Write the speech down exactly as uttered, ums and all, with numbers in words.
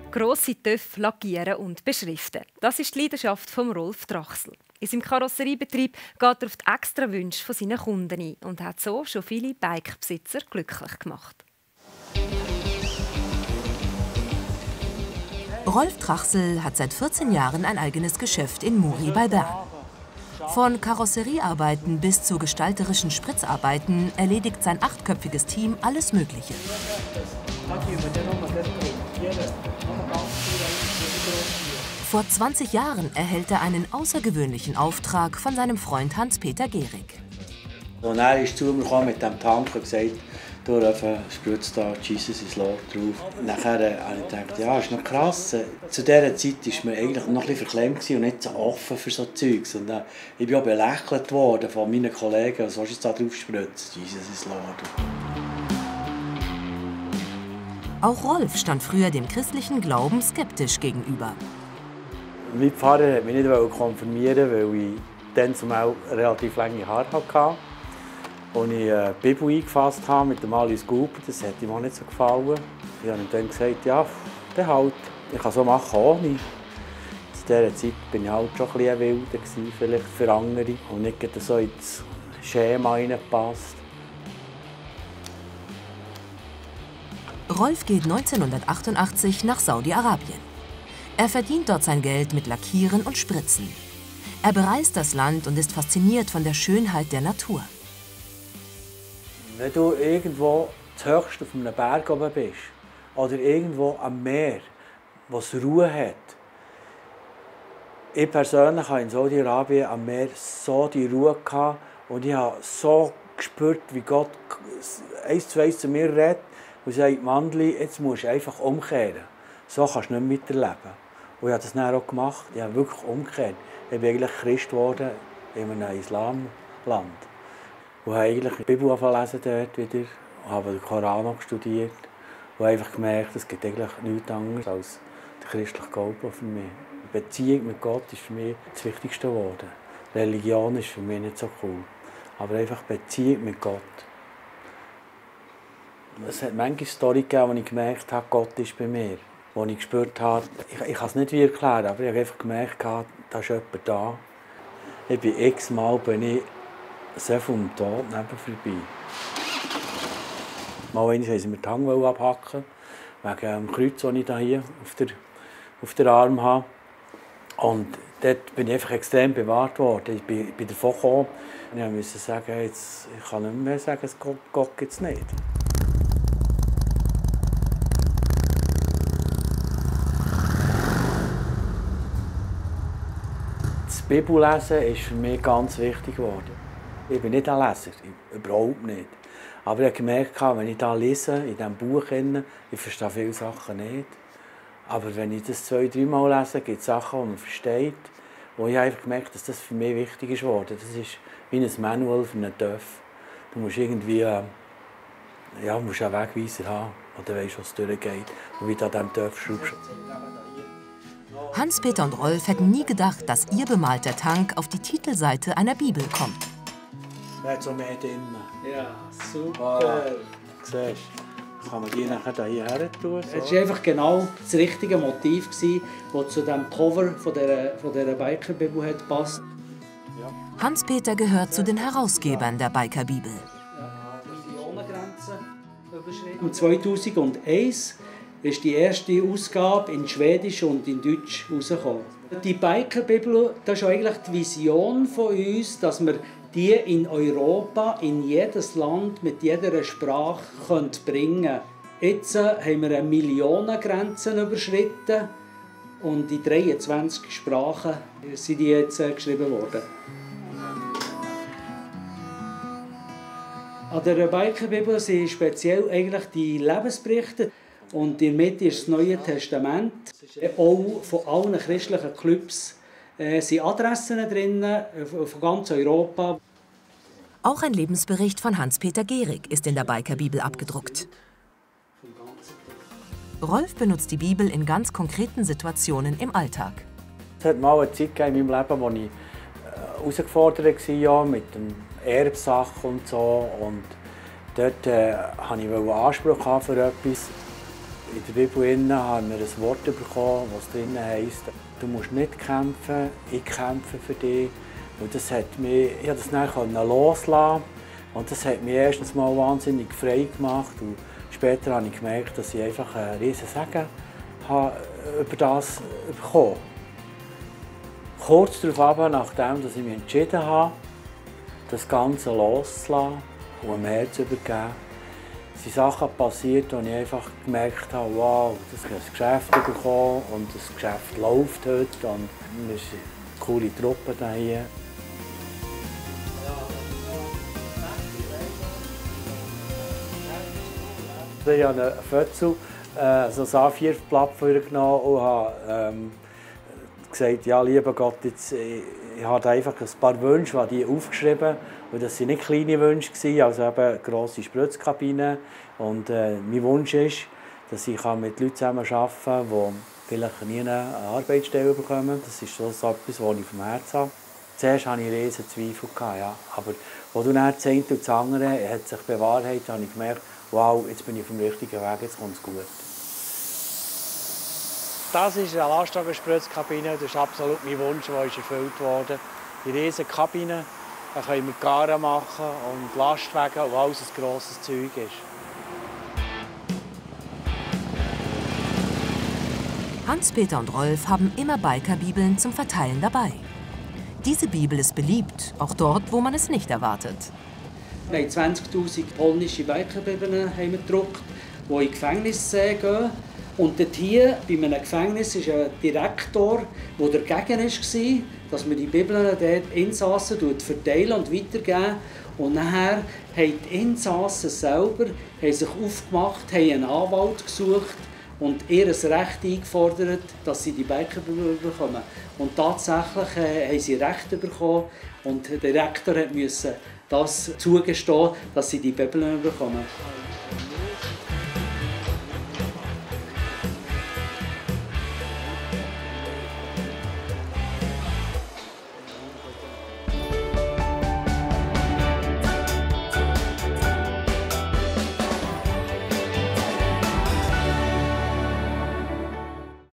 Grosse Töpfe lackieren und beschriften. Das ist die Leidenschaft von Rolf Trachsel. In seinem Karosseriebetrieb geht er auf die extra Wünsche seiner Kunden ein und hat so schon viele Bikebesitzer glücklich gemacht. Rolf Trachsel hat seit vierzehn Jahren ein eigenes Geschäft in Muri bei Bern. Von Karosseriearbeiten bis zu gestalterischen Spritzarbeiten erledigt sein achtköpfiges Team alles Mögliche. Vor zwanzig Jahren erhält er einen außergewöhnlichen Auftrag von seinem Freund Hans-Peter Gehrig. Und er ist zu mir gekommen mit dem Tank und gesagt, du spritzt da Jesus is Lord drauf. Nachher äh, habe ich gedacht, ja, ist noch krass. Zu dieser Zeit war man eigentlich noch ein bisschen verklemmt und nicht so offen für so Zeugs. Und, äh, ich bin auch belächelt worden von meinen Kollegen, was sollst du da drauf spritzen? Jesus is Lord. Auch Rolf stand früher dem christlichen Glauben skeptisch gegenüber. Mein Pfarrer wollte mich nicht konfirmieren, weil ich dann zumal relativ lange Haare hatte. Und ich die Bibel eingefasst habe mit dem Alice Guber, das hat ihm auch nicht so gefallen. Ich habe ihm dann gesagt, ja, dann halt, ich kann so machen ohne. Zu dieser Zeit war ich halt schon ein bisschen wilder, vielleicht für andere, und nicht so ins Schema hineingepasst. Rolf geht neunzehnhundertachtundachtzig nach Saudi-Arabien. Er verdient dort sein Geld mit Lackieren und Spritzen. Er bereist das Land und ist fasziniert von der Schönheit der Natur. Wenn du irgendwo zuhöchst auf einem Berg oben bist oder irgendwo am Meer, wo es Ruhe hat. Ich persönlich hatte in Saudi-Arabien am Meer so die Ruhe gehabt und ich habe so gespürt, wie Gott eins zu eins zu mir redet und sagt, Mandli, jetzt musst du einfach umkehren. So kannst du nicht mehr weiterleben. Und ich habe das dann auch gemacht. Ich habe wirklich umgekehrt. Ich bin eigentlich Christ geworden in einem Islamland. Und habe eigentlich die Bibel lesen dort wieder, und habe den Koran auch studiert und einfach gemerkt, es gibt eigentlich nichts anderes als der christliche Glaube für mich. Die Beziehung mit Gott ist für mich das Wichtigste geworden. Religion ist für mich nicht so cool, aber einfach die Beziehung mit Gott. Es hat manche Story gegeben, wo ich gemerkt habe, Gott ist bei mir. Wo ich gespürt habe, ich, ich kann es nicht erklären, aber ich habe einfach gemerkt, da ist jemand da. Ich bin x-mal bin ich sehr vom Tod neben vorbei. Mal einmal wollten sie mir die Hand abhacken, wegen dem Kreuz, das ich hier auf der, auf der Arm habe. Und dort bin ich einfach extrem bewahrt worden. Ich bin, bin davon gekommen und ich musste sagen, jetzt, ich kann nicht mehr sagen, Gott, Gott gibt es nicht. Das Bibellesen ist für mich ganz wichtig geworden. Ich bin nicht ein Leser, überhaupt nicht. Aber ich habe gemerkt, wenn ich da lese, in diesem Buch, ich verstehe viele Sachen nicht. Aber wenn ich das zwei, dreimal lese, gibt es Sachen, die man versteht. Wo ich einfach gemerkt, dass das für mich wichtig ist geworden. Das ist wie ein Manual für einen Töff. Du musst irgendwie ja, musst einen Wegweiser haben, oder weißt, was durchgeht und wie du an diesem Töff schraubst. Hans-Peter und Rolf hätten nie gedacht, dass ihr bemalter Tank auf die Titelseite einer Bibel kommt. Da hat so mehr drin. Ja, super. Voilà. Siehst du, kann man die nachher hierher tun? So. Es war einfach genau das richtige Motiv, das zu dem Cover von dieser, von dieser Biker-Bibel passt. Ja. Hans-Peter gehört zu den Herausgebern der Biker-Bibel. Und zweitausendeins ist die erste Ausgabe in Schwedisch und in Deutsch herausgekommen. Die Biker-Bibel, das ist eigentlich die Vision von uns, dass wir die in Europa, in jedes Land, mit jeder Sprache bringen können. Jetzt haben wir eine Millionengrenze überschritten und in dreiundzwanzig Sprachen sind die jetzt geschrieben worden. An der Biker-Bibel sind speziell eigentlich die Lebensberichte. Und in der Mitte ist das Neue Testament. Auch von allen christlichen Clubs äh, sind Adressen drin, von ganz Europa. Auch ein Lebensbericht von Hans-Peter Gehrig ist in der Biker-Bibel abgedruckt. Rolf benutzt die Bibel in ganz konkreten Situationen im Alltag. Es hat mal eine Zeit in meinem Leben, wo ich herausgefordert war, ja, mit dem Erbsachen und so. Und dort äh, hatte ich Anspruch für etwas. In der Bibel haben wir ein Wort bekommen, das drin heisst, du musst nicht kämpfen, ich kämpfe für dich. Und das hat mich, ich konnte das dann loslassen. Und das hat mich erstens mal wahnsinnig frei gemacht. Und später habe ich gemerkt, dass ich einfach einen riesen Segen habe über das bekommen. Kurz darauf, nachdem ich mich entschieden habe, das Ganze loszulassen und mehr zu übergeben, sind Sachen passiert, wo ich einfach gemerkt habe, wow, das ist ein Geschäft bekommen und das Geschäft läuft heute und wir sind eine coole Truppe hier. Ich habe einen Fötzel, äh, so ein A vier Blatt genommen und habe ähm, gesagt, ja, lieber Gott, jetzt, ich, ich habe einfach ein paar Wünsche, die aufgeschrieben. Und das waren nicht kleine Wünsche, also eben eine grosse Spritzkabine. Und äh, mein Wunsch ist, dass ich mit Leuten zusammenarbeiten kann, die vielleicht nie eine Arbeitsstelle bekommen. Das ist so etwas, was ich vom Herzen habe. Zuerst hatte ich riesen Zweifel, ja. Aber als du dann das eine und das andere hat sich bewahrheitet, habe ich gemerkt, wow, jetzt bin ich auf dem richtigen Weg, jetzt kommt es gut. Das ist eine Lastwagenspritzkabine, das ist absolut mein Wunsch, der ist erfüllt wurde. Die riesige Kabine, da können wir Garen machen und Lastwagen und alles ein grosses Zeug ist. Hans-Peter und Rolf haben immer Biker-Bibeln zum Verteilen dabei. Diese Bibel ist beliebt, auch dort, wo man es nicht erwartet. Wir haben zwanzigtausend polnische Biker-Bibeln gedruckt, die in Gefängnisse gehen. Und dort hier, bei einem Gefängnis, ist ein Direktor, der dagegen war, dass man die Bibeln dort Insassen verteilen und weitergeben. Und nachher haben die Insassen selber haben sich aufgemacht, haben einen Anwalt gesucht und ihr Recht eingefordert, dass sie die Biker-Bibeln bekommen. Und tatsächlich äh, haben sie Recht bekommen und der Direktor musste das zugestehen, dass sie die Bibeln bekommen.